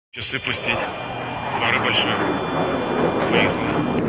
Часы пустить. Пара большая. Поехали.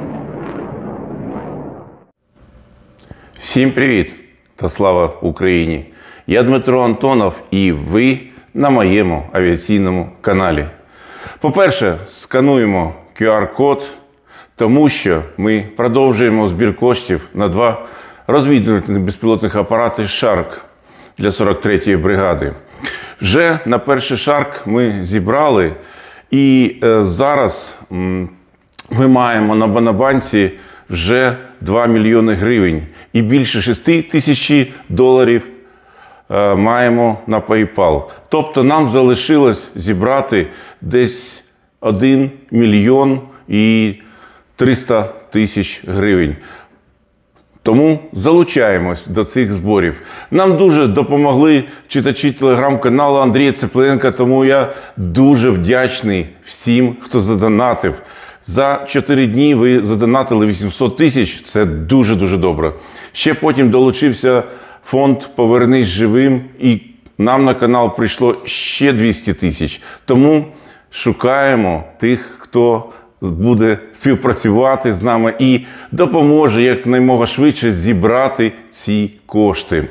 Всім привіт та слава Україні! Я Дмитро Антонов і ви на моєму авіаційному каналі. По-перше, скануємо QR-код, тому що ми продовжуємо збір коштів на два розвідувальних безпілотних апарати «Шарк» для 43-ї бригади. Вже на перший «Шарк» ми зібрали, і зараз ми маємо на Монобанці вже 2 мільйони гривень і більше 6 тисяч доларів маємо на PayPal. Тобто нам залишилось зібрати десь 1 мільйон і 300 тисяч гривень. Тому залучаємось до цих зборів. Нам дуже допомогли читачі телеграм-каналу Андрія Цепленка, тому я дуже вдячний всім, хто задонатив. За 4 дні ви задонатили 800 тисяч, це дуже-дуже добре. Ще потім долучився фонд «Повернись живим» і нам на канал прийшло ще 200 тисяч. Тому шукаємо тих, хто буде співпрацювати з нами і допоможе якнаймога швидше зібрати ці кошти.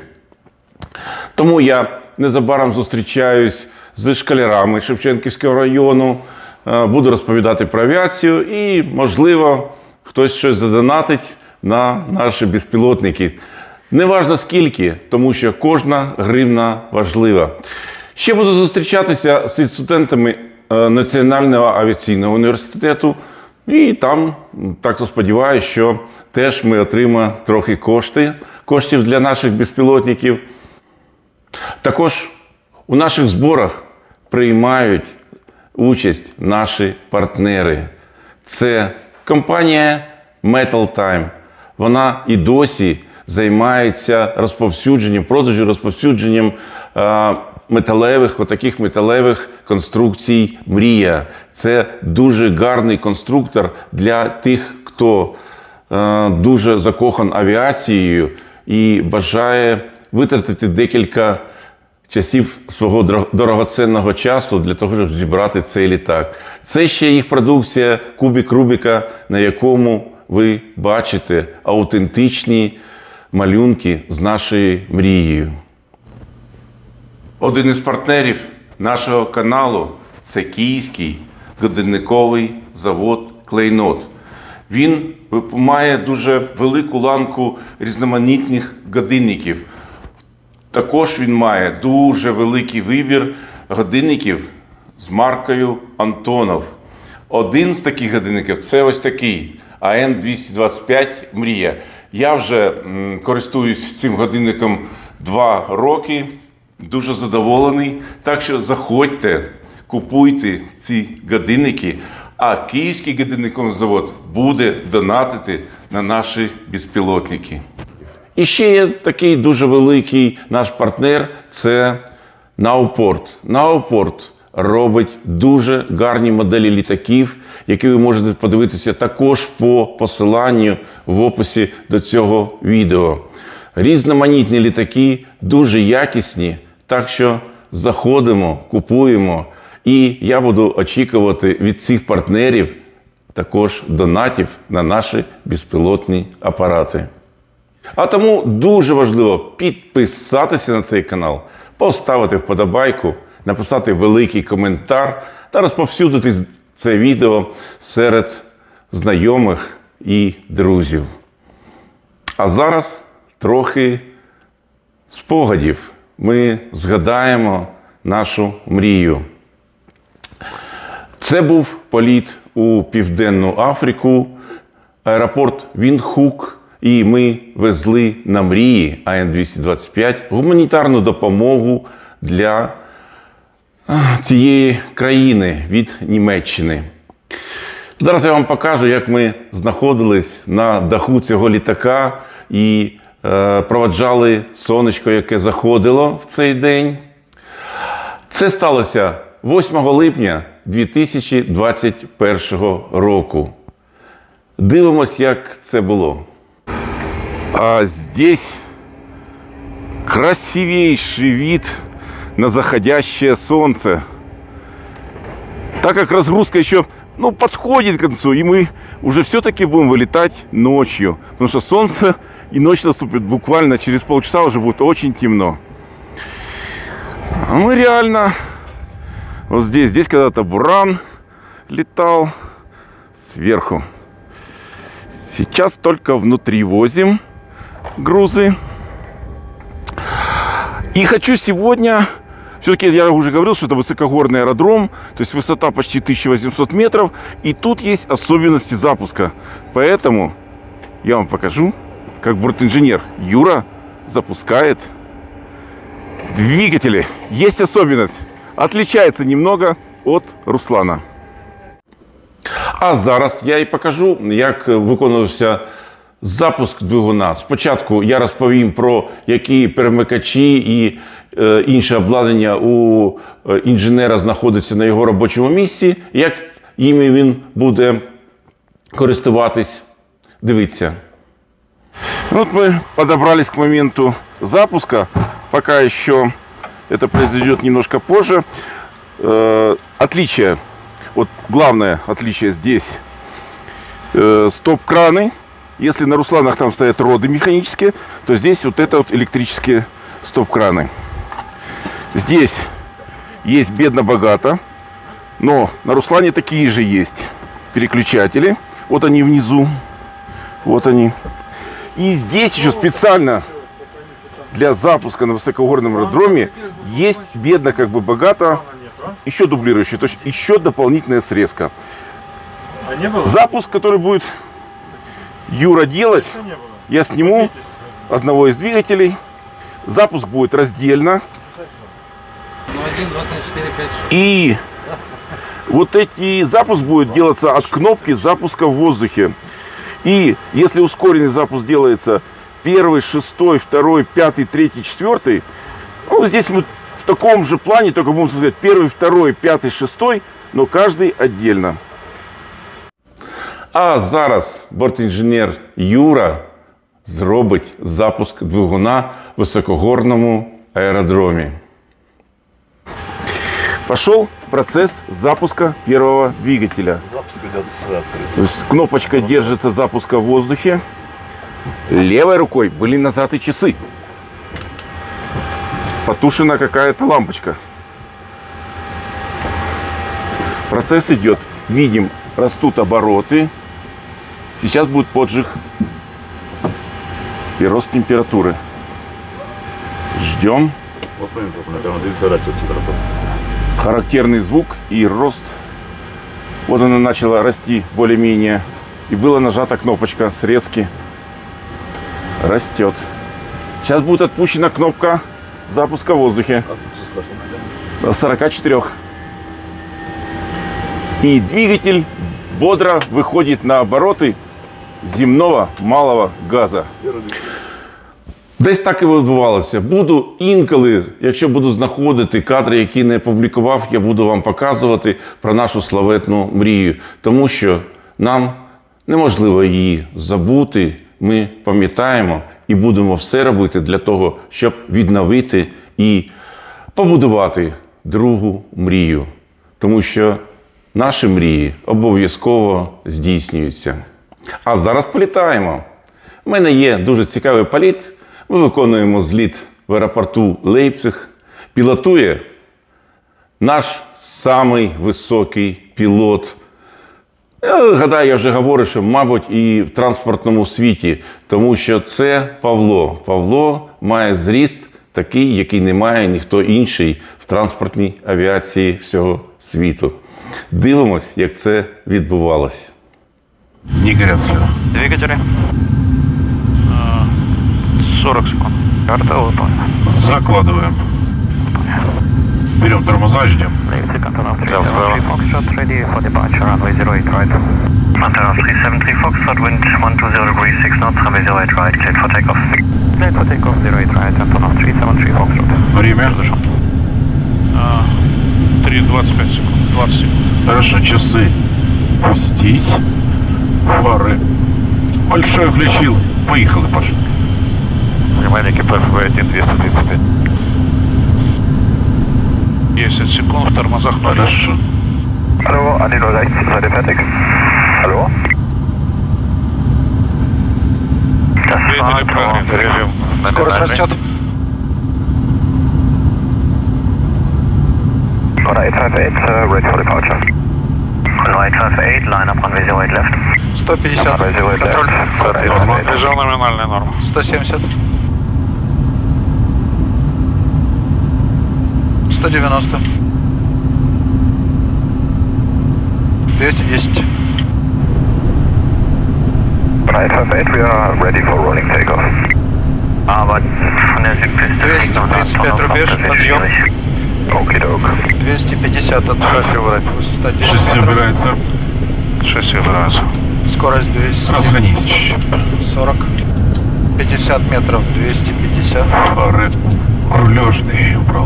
Тому я незабаром зустрічаюсь з школярами Шевченківського району, буду розповідати про авіацію і, можливо, хтось щось задонатить на наші безпілотники. Неважно скільки, тому що кожна гривна важлива. Ще буду зустрічатися з студентами Національного авіаційного університету. І там, так сподіваюся, що теж ми отримаємо трохи коштів для наших безпілотників. Також у наших зборах приймають участь наші партнери. Це компанія Metal Time. Вона і досі займається розповсюдженням отаких металевих конструкцій «Мрія». Це дуже гарний конструктор для тих, хто дуже закохан авіацією і бажає витратити декілька часів свого дорогоцінного часу для того, щоб зібрати цей літак. Це ще їх продукція «Кубик Рубіка», на якому ви бачите аутентичні малюнки з нашою мрією. Один із партнерів нашого каналу – це київський годинниковий завод «Клейнот». Він має дуже велику ланку різноманітних годинників. Також він має дуже великий вибір годинників з маркою «Антонов». Один з таких годинників – це ось такий АН-225 «Мрія». Я вже користуюсь цим годинником 2 роки. Дуже задоволений. Так що заходьте, купуйте ці годинники, а Київський годинниковий завод буде донатити на наші безпілотники. І ще є такий дуже великий наш партнер – це Наупорт. Наупорт робить дуже гарні моделі літаків, які ви можете подивитися також по посиланню в описі до цього відео. Різноманітні літаки, дуже якісні. Так що заходимо, купуємо, і я буду очікувати від цих партнерів також донатів на наші безпілотні апарати. А тому дуже важливо підписатися на цей канал, поставити вподобайку, написати великий коментар та розповсюдити це відео серед знайомих і друзів. А зараз трохи спогадів. Ми згадаємо нашу мрію. Це був політ у Південну Африку, аеропорт Віндхук, і ми везли на «Мрії» АН-225 гуманітарну допомогу для цієї країни від Німеччини. Зараз я вам покажу, як ми знаходились на даху цього літака і проводжали сонечко, яке заходило в цей день. Це сталося 8 липня 2021 року. Дивимось, як це було. А здесь красивейший вид на заходящее солнце. так как разгрузка еще, ну, подходит к концу, и мы уже все-таки будем вылетать ночью, потому что солнце и ночь наступит буквально через полчаса, уже будет очень темно. А мы реально вот здесь когда-то Буран летал сверху. Сейчас только внутри возим грузы. И хочу сегодня, все-таки я уже говорил, что это высокогорный аэродром, то есть высота почти 1800 метров, и тут есть особенности запуска. Поэтому я вам покажу, как бортинженер Юра запускает двигатели. Есть особенность, отличается немного от Руслана. А зараз я і покажу, як виконувався запуск двигуна. Спочатку я розповім про які перемикачі і інше обладнання у інженера знаходиться на його робочому місці, як іми він буде користуватись. Дивіться. Вот мы подобрались к моменту запуска. Пока еще это произойдет немножко позже. Отличие. Вот главное отличие здесь стоп-краны. Если на Русланах там стоят роды механические, то здесь вот это вот электрические стоп-краны. Здесь есть бедно-богато, но на Руслане такие же есть переключатели. Вот они внизу. Вот они. И здесь еще специально для запуска на высокогорном аэродроме есть бедно, как бы богато, еще дублирующий, то есть еще дополнительная срезка. Запуск, который будет Юра делать, я сниму одного из двигателей. Запуск будет раздельно. И вот эти запуск будет делаться от кнопки запуска в воздухе. И если ускоренный запуск делается 1, 6, 2, 5, 3, 4, ну, здесь мы в таком же плане, только будем сказать 1, 2, 5, 6, но каждый отдельно. А зараз бортінженер Юра зробить запуск двигуна в високогорному аэродроме. Пошел процесс запуска первого двигателя. То есть кнопочка держится запуска в воздухе. Левой рукой были нажаты часы. Потушена какая-то лампочка. Процесс идет. Видим, растут обороты. Сейчас будет поджиг и рост температуры. Ждем. Характерный звук и рост. Вот она начала расти более-менее. И была нажата кнопочка срезки. Растет. Сейчас будет отпущена кнопка запуска в воздухе. До 44. И двигатель бодро выходит на обороты земного малого газа. Десь так і відбувалося. Буду інколи, якщо буду знаходити кадри, які не опублікував, я буду вам показувати про нашу славетну мрію. Тому що нам неможливо її забути. Ми пам'ятаємо і будемо все робити для того, щоб відновити і побудувати другу мрію. Тому що наші мрії обов'язково здійснюються. А зараз політаємо. У мене є дуже цікавий політ. Ми виконуємо зліт в аеропорту Лейпциг. Пілотує наш самий високий пілот. Я гадаю, я вже говорю, що, мабуть, і в транспортному світі. Тому що це Павло. Павло має зріст такий, який не має ніхто інший в транспортній авіації всього світу. Дивимось, як це відбувалося. Не горят слева. Двигатели. 40 секунд. Карта выполнена. Закладываем. Берем тормоза, ждем. Foxtrot ready for departure, runway 08 right. Montana 373 Foxtrot, wind 120°6 knots, runway 08 right, cleared for takeoff. Cleared for takeoff, 08 right, Antonov 373 Foxtrot. Время? 3:25 секунд, 20 секунд. Хорошо, часы. Пустить. Фары. Большой включил. Поехали, Паша. Внимание, экипаж V1 235. 10 секунд, в тормозах 0. Хорошо. 20 rechts, seid ihr fertig? Hallo? Das war Режим Скорость растет. Honda 858, ready for departure. Honda 858, line up runway 08 left. 150. Runway 08 left. Honda 858. Лежал номинальная норма. 170. 190. 210. Honda 858, we are ready for rolling takeoff. Aber von der Südpiste 235 рубеж, подъем. Окей-док. 250 от шасси высота 10 Шасси метров. убирается. Шасси убирается. Скорость 200. Разгонись чуть-чуть. 40. 50 метров, 250. Фары рулежные убрал.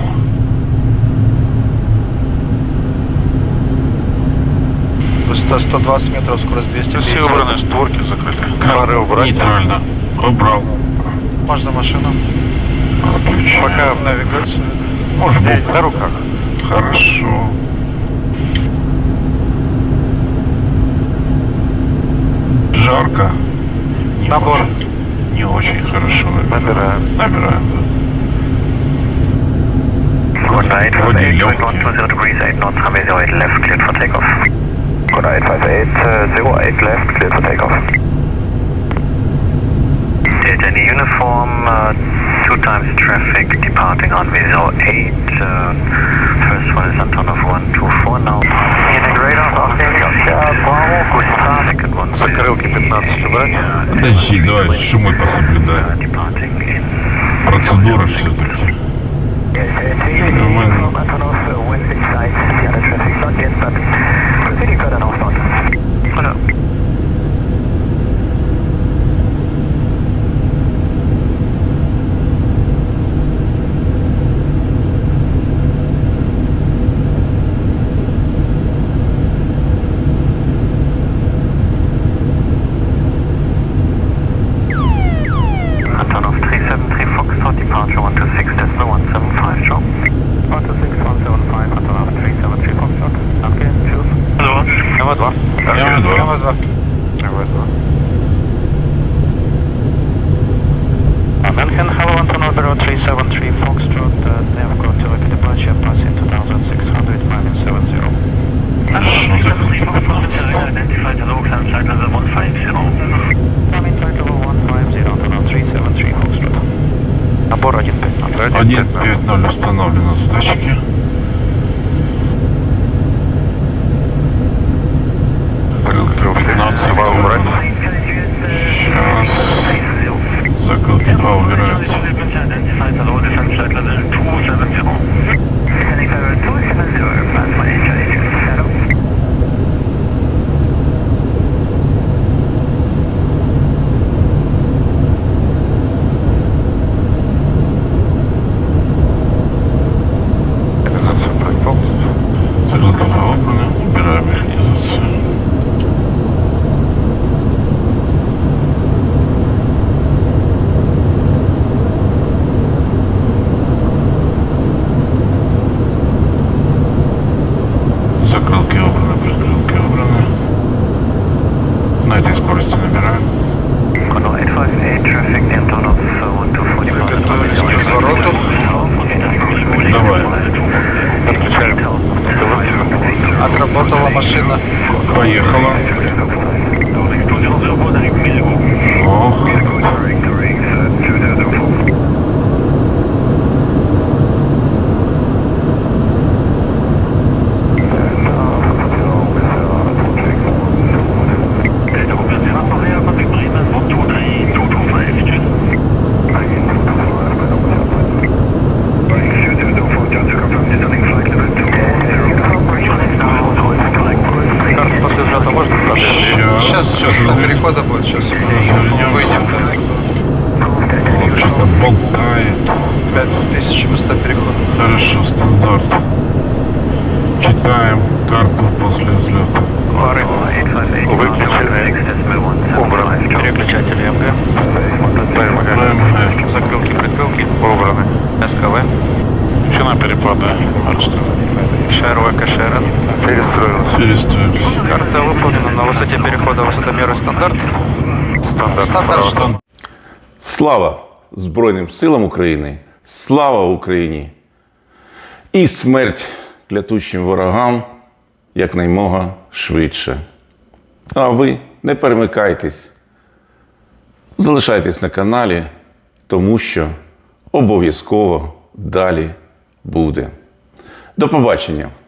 Высота 120 метров, скорость Все 250. убраны, створки закрыты. Фары убрать. Нейтрально. Убрал. Можно машину. Отключил. Пока в навигацию. Может быть. На руках. Хорошо. Жарко. Не Набор. очень- Не очень хорошо. Набираем. Набираем, да. Honda 858, легкие. 120 degrees, 8 knots, runway 08 left, cleared for takeoff. Honda 858, 08 left, cleared for takeoff. Delta in uniform, 2 times traffic departing runway 08. First one is Antonov 124 now. Unit radar, Bravo, guten Tag. Second one. Закрылки 15 убрать. Подожди, давай шумы пособлюдаем. Departing in. Процедура все-таки. Hello. Antonov 373 Foxtrot, departure 126.175, Joe. 126.175, Antonov 373 Foxtrot. Danke, tschüss. Алло. МВ-2. МВ-2. МВ-2. МВ-2. München, hello Antonov 0373 Foxtrot, they have got to look departure, passing 2600, climbing 70. Хорошо, закрылки 15. Identified as all climb site level 150. Climbing flight level 150, Antonov 373 Foxtrot. Набор 150. 1.5.0 установлено с датчики. Закрылки 15. Сейчас. Закрылки 2 убираются. Identified as all defense site level 270. Heading over 270, plan for HIH. Shadow. Закрылки 2 убраны. Убираем механизацию. Закрылки убраны, прикрылки убраны. На этой скорости набираем. Condor 858, traffic Antonov 124. Готовились к развороту. Давай. Отработала машина. Поехала. Ох. Карта после взлета можно проверить? Сейчас до перехода будет, сейчас выйдем. Вот что-то болтает. 5000 высота перехода. Хорошо, стандарт. Читаем карту после взлета. Фары выключены, убраны. Переключатели МГ. ПМГ. ПМГ. Закрылки, прикрылки убраны. СКВ. Ширина перепада. Шерлока Шерон. Перестроились. Карта выполнена на высоте перехода высотомеры стандарт. Стандарт. Слава Збройним силам України! Слава Україні! І смерть клятущим ворогам якнаймога швидше. А ви не перемикайтесь. Залишайтесь на каналі, тому що обов'язково далі буде. До побачення!